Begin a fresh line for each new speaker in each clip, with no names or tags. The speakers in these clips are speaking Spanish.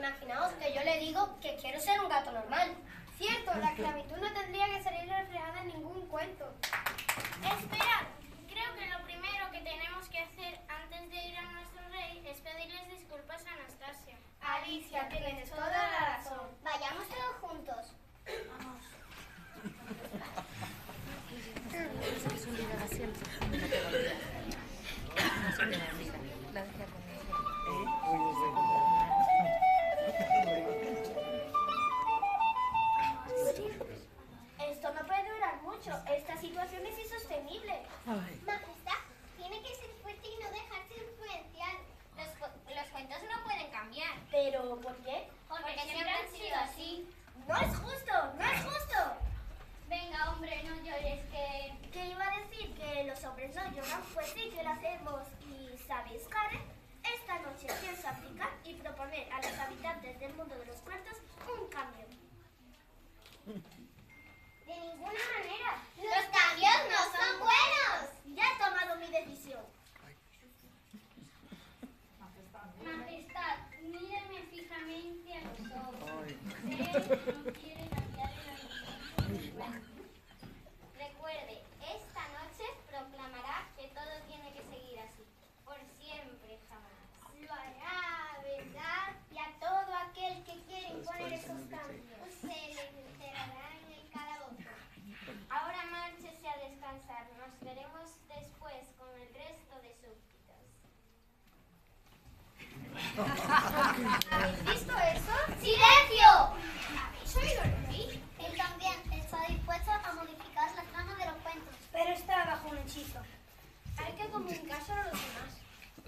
Imaginaos que yo le digo que quiero ser un gato normal.
Cierto, la esclavitud no tendría que salir reflejada en ningún cuento.
Esperad, creo que lo primero que tenemos que hacer antes de ir a nuestro rey es pedirles disculpas a Anastasia.
Alicia, tienes toda la razón.
Vayamos todos juntos.
Vamos.
Esto no puede durar mucho. Esta situación es insostenible.
Majestad, tiene que ser fuerte y no dejarse influenciar. Los cuentos no pueden cambiar.
¿Pero por qué?
Porque siempre han sido así.
¡No es justo! ¡No es justo!
Venga, hombre, no llores que...
¿Qué iba a decir? Que los hombres no lloran, pues sí que lo hacemos. ¿Y sabéis, Karen? Esta noche pienso aplicar y proponer a los habitantes del mundo de los cuentos un cambio.
De ninguna manera. Los cambios no son buenos.
Ya he tomado mi decisión.
Majestad, mírame fijamente a los ojos. Usted no quiere cambiar el origen.
Recuerde, esta noche proclamará que todo tiene que seguir así. Por siempre, jamás.
Lo hará, ¿verdad? Y a todo aquel que quiere imponer esos cambios.
Se le encerrará en el calabozo. Ahora márchese a descansar. Nos veremos después con el resto de súbditos.
¿Habéis visto eso?
¡Silencio!
¿Habéis oído el rey?
Él también está dispuesto a modificar las tramas de los cuentos.
Pero está bajo un hechizo. Hay que comunicárselo a los demás.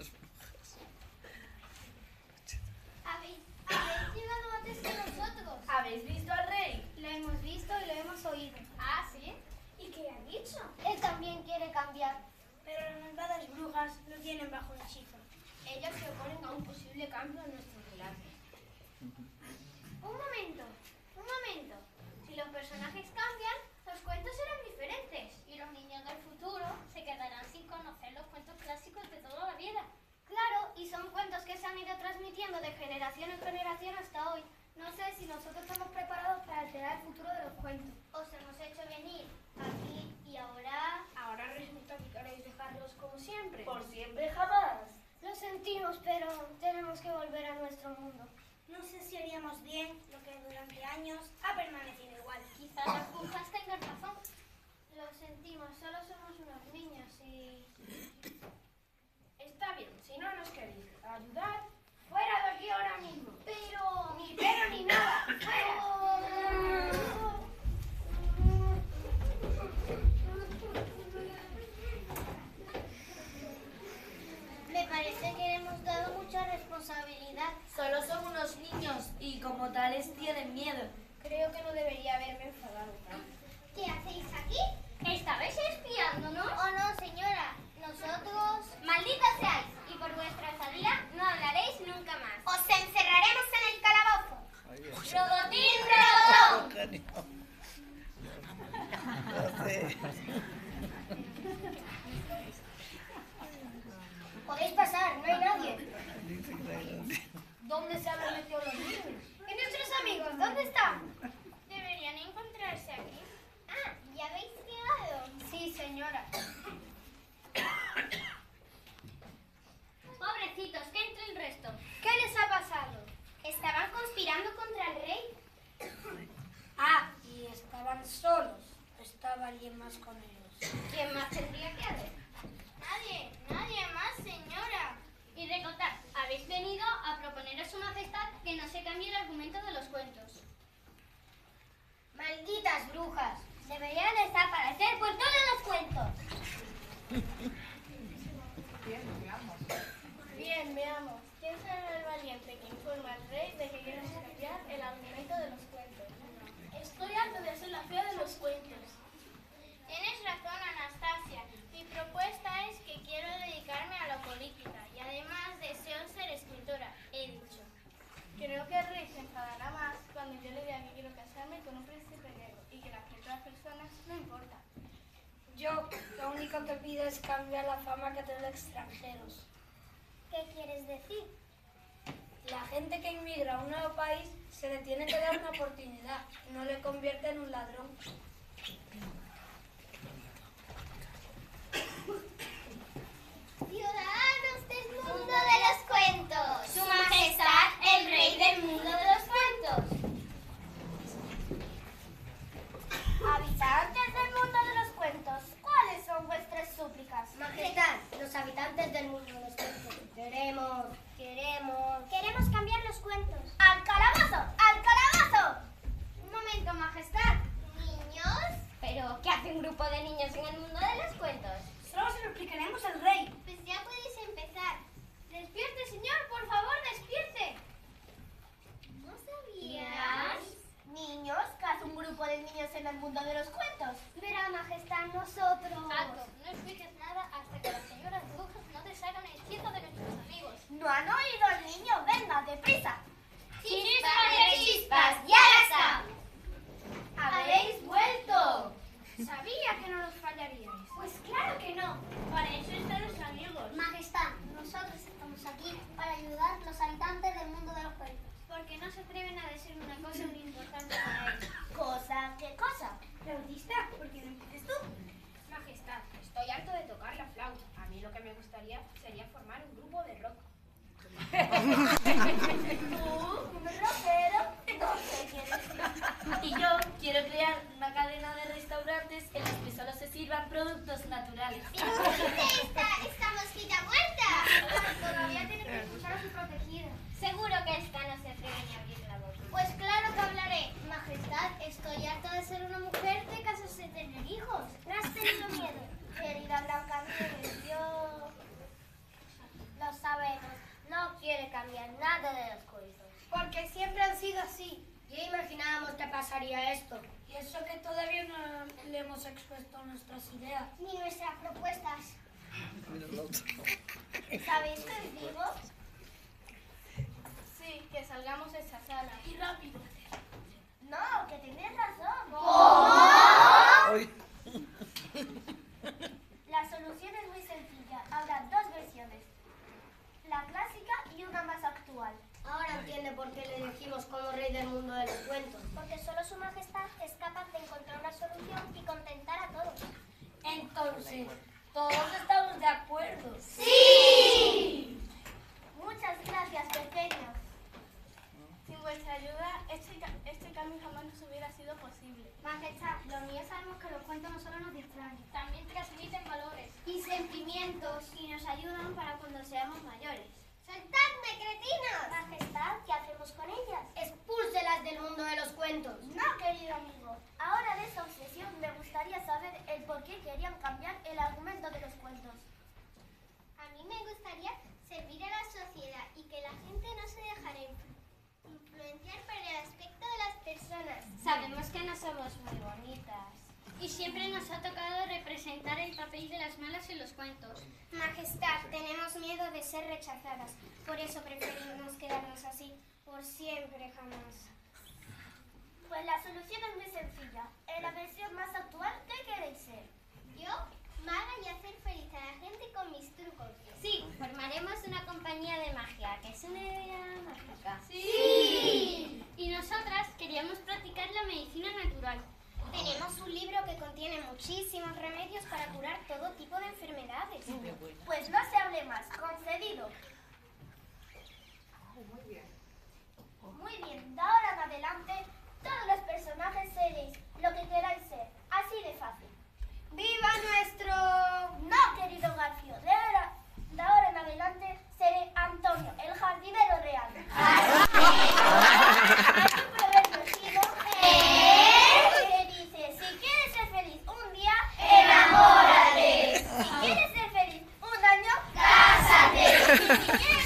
¿Habéis llegado antes que nosotros?
¿Habéis visto al rey? Lo hemos visto y lo hemos oído.
Ah, ¿sí?
¿Y qué ha dicho?
Él también quiere cambiar.
Pero las malvadas brujas lo tienen bajo un hechizo.
Ellos se oponen a un posible cambio en nuestro relato.
Un momento. Si los personajes cambian, los cuentos serán diferentes.
Y los niños del futuro se quedarán sin conocer los cuentos clásicos de toda la vida.
Claro, y son cuentos que se han ido transmitiendo de generación en generación hasta hoy. No sé si nosotros estamos preparados para alterar el futuro de los cuentos.
Os hemos hecho venir aquí y ahora...
Ahora resulta que queréis dejarlos como siempre.
Por siempre jamás.
Lo sentimos, pero tenemos que volver a nuestro mundo.
No sé si haríamos bien lo que durante años ha permanecido igual.
Quizás las brujas tengan razón.
Lo sentimos, solo somos unos niños y... Está bien, si no nos queréis ayudar, fuera de aquí ahora mismo.
Pero...
Ni pero ni nada, fuera.
Me parece que le hemos dado mucha responsabilidad.
Solo son unos niños y como tales tienen miedo.
Creo que no debería haberme enfadado tanto.
¿Qué hacéis aquí?
¿Estabais espiándonos?
Oh no, señora. Nosotros... ¡Malditos seáis! Y por vuestra estadía no hablaréis nunca más. ¡Os encerraremos en el calabozo! ¡Robotín, robotón!
Podéis pasar, no hay nadie. ¿Dónde se han metido los niños? ¿Y nuestros amigos? ¿Dónde están?
Deberían encontrarse aquí.
Ah, ¿ya habéis llegado?
Sí, señora.
Pobrecitos, que entre el resto.
¿Qué les ha pasado?
Estaban conspirando contra el rey.
Ah, y estaban solos. ¿Estaba alguien más con ellos?
¿Quién más tendría que haber?
Nadie más, señora. Y recordad, habéis venido a proponer a su majestad que no se cambie el argumento de los cuentos.
Malditas brujas. Deberían desaparecer por todos los cuentos.
Bien, veamos. ¿Quién será el valiente que informa al rey de que quiere cambiar el argumento de los cuentos? Estoy harto de ser la fea de los cuentos.
Tienes razón, Anastasia. Mi propuesta es que quiero dedicarme a la política y además deseo ser escritora, he dicho.
Creo que el rey se enfadará más cuando yo le diga que quiero casarme con un príncipe negro y que las otras personas no importan.
Yo, lo único que pido es cambiar la fama que tengo de extranjeros.
¿Qué quieres decir?
La gente que inmigra a un nuevo país se le tiene que dar una oportunidad, no le convierte en un ladrón.
Ciudadanos del mundo de los cuentos, Su Majestad el Rey del mundo de los cuentos.
Habitantes del mundo de los cuentos, ¿cuáles son vuestras súplicas?
Majestad, los habitantes del mundo de los cuentos.
Queremos cambiar los cuentos. ¡Al calabozo! ¡Al calabozo!
Un momento, Majestad. ¿Niños? ¿Pero qué hace un grupo de niños en el mundo de los cuentos?
Solo se lo explicaremos al rey.
Pues ya podéis empezar. Despierte, señor, por favor, despierte. ¿No sabías?
Niños, ¿qué hace un grupo de niños en el mundo de los cuentos? Verá, Majestad, nosotros...
Alto, no expliques nada hasta que las señoras brujas no te sacan el hechizo de nuestros amigos.
¿No han oído al niño? ¡Venga, deprisa!
¡Chispas, ya está!
¡Habéis vuelto!
Sabía que no nos fallaríais.
Pues claro que no.
Para eso están los amigos.
Majestad, nosotros estamos aquí para ayudar a los habitantes del mundo de los cuentos.
Porque no se atreven a decir una cosa muy importante para ellos.
¿Cosa? ¿Qué cosa?
Flautista, ¿por qué no empieces tú?
Majestad, estoy harto de tocar la flauta. A mí lo que me gustaría sería formar un grupo de rock.
¿Tú? ¿Un rockero? No sé qué decir.
Y yo quiero crear una cadena de restaurantes en los que solo se sirvan productos naturales.
¡Esta mosquita muerta!
Todavía tiene que escuchar a su protegida.
Seguro que esta no se atreve ni a abrir la boca.
Pues claro que hablaré. Majestad, estoy harta de ser una mujer de casarse y tener hijos.
¿No has tenido miedo? Querida Blancanieves, yo...
Lo sabemos, no quiere cambiar nada de los cuentos.
Porque siempre han sido así.
Ya imaginábamos que pasaría esto.
Y eso que todavía no le hemos expuesto nuestras ideas.
Ni nuestras propuestas.
¿Sabéis qué os digo?
Sí, que salgamos de esa sala.
Y rápido.
No, que tenéis razón. La solución es muy sencilla. Habrá dos versiones. La clásica y una más actual.
Ahora entiende por qué le elegimos como rey del mundo de los cuentos.
Porque solo su majestad es capaz de encontrar una solución y contentar a todos.
Entonces, todos estamos de acuerdo.
Muchas gracias, pequeños.
Sin vuestra ayuda, este cambio jamás nos hubiera sido posible.
Majestad, los niños sabemos que los cuentos no solo nos distraen.
También transmiten valores.
Y sentimientos. Y nos ayudan para cuando seamos mayores.
¡Soltadme, cretinos!
Majestad, ¿qué hacemos con ellas?
Expúlselas del mundo de los cuentos.
No, querido amigo. Ahora de esa obsesión me gustaría saber el por qué querían cambiar el argumento de los cuentos.
A mí me gustaría servir a la sociedad y que la gente no se dejara influenciar por el aspecto de las personas.
Sabemos que no somos muy bonitas. Y siempre nos ha tocado representar el papel de las malas en los cuentos.
Majestad, tenemos miedo de ser rechazadas. Por eso preferimos quedarnos así. Por siempre, jamás.
Pues la solución es muy sencilla. En la versión más actual, ¿qué queréis ser?
Yo, maga y hacer feliz a la gente con mis trucos.
Sí, formaremos una compañía de magia, que es una idea mágica.
¡Sí!
Y nosotras queríamos practicar la medicina natural.
Tenemos un libro que contiene muchísimos remedios para curar todo tipo de enfermedades.
Pues no se hable más. Concedido. Muy bien. De ahora en adelante, todos los personajes seréis lo que queráis ser. Así de fácil.
¡Viva nuestro!
No, querido Garfio. De ahora en adelante seré Antonio, el jardinero real. Hay un proverbio chino que dice, si quieres ser feliz un día, enamórate. Si quieres ser feliz un año, cásate. Si quieres